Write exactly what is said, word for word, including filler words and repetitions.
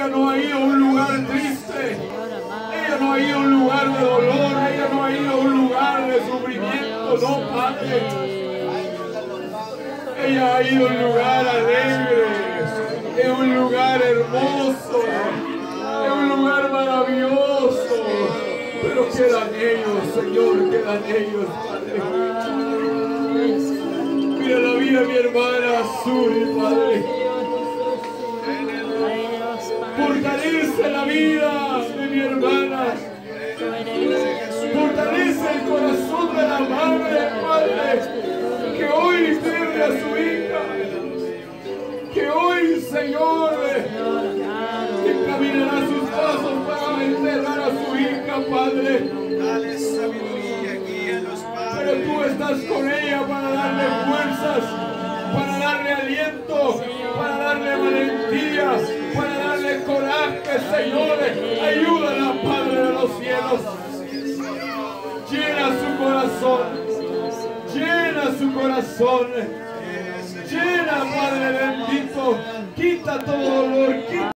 no ha ido a un lugar triste. Ella no ha ido a un lugar de dolor. Ella no ha ido a un lugar de sufrimiento. No, Padre. Ella ha ido a un lugar alegre. En un lugar hermoso. En un lugar maravilloso. Pero quedan ellos, Señor. Quedan ellos, Padre. Mira la vida de mi hermana Suri, Padre. Fortalece la vida de mi hermana. Fortalece el corazón de la madre, Padre, que hoy pierde a su hija. Que hoy, Señor, encaminará sus pasos para enterrar a su hija, Padre. Dale sabiduría, guía a los padres. Pero tú estás con ella para darle fuerzas, para darle aliento, para darle valentía, para darle coraje, Señor. Ayúdala, Padre de los cielos. Llena su corazón, llena su corazón, llena, Padre bendito. Quita todo dolor, quita